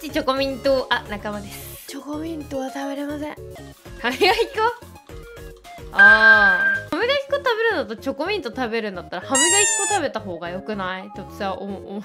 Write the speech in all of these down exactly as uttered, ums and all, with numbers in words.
ちチョコミント、あ、仲間です。チョコミントは食べれません。歯磨き粉。あー、歯磨き粉食べるのとチョコミント食べるんだったら歯磨き粉食べた方がよくないとさ、おも、お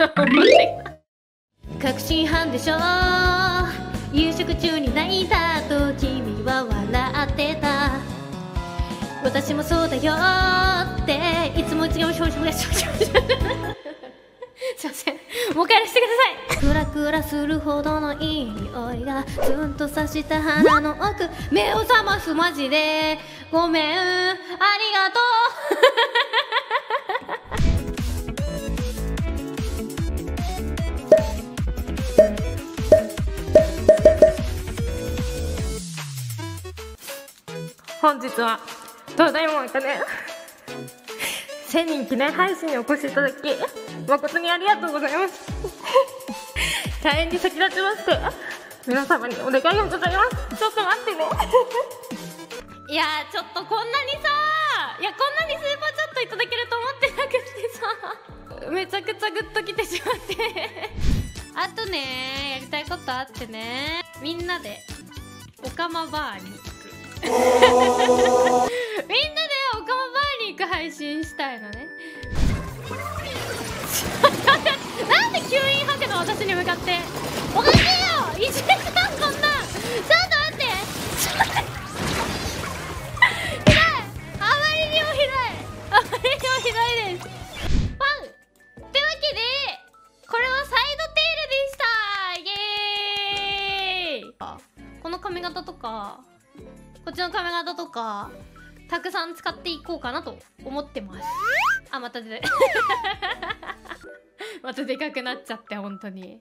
確信犯でしょ。夕食中に泣いたと君は笑ってた。私もそうだよっていつもいつも少々です。すいません、もう一回やらせてください。クラクラするほどのいい匂いがツンと刺した鼻の奥、目を覚ますマジでごめん、ありがとう。本日は東大門かねせんにん記念配信にお越しいただき誠にありがとうございます大変に先立ちまして皆様にお願いをございます。ちょっと待ってねいやー、ちょっとこんなにさ、いやこんなにスーパーチャットいただけると思ってなくてさ、めちゃくちゃグッときてしまってあとね、やりたいことあってね、みんなでオカマバーに行くみんなでオカマバーに行く配信したいのねなんで吸引吐くの、私に向かっておかしいよ、いじめたんこんなん。ちょっと待ってちょっとひどい、あまりにもひどい、あまりにもひどいです。パンってわけでこれはサイドテールでした。イエーイ。この髪型とかこっちの髪型とかたくさん使っていこうかなと思ってます。あ、またでまたでかくなっちゃって本当に。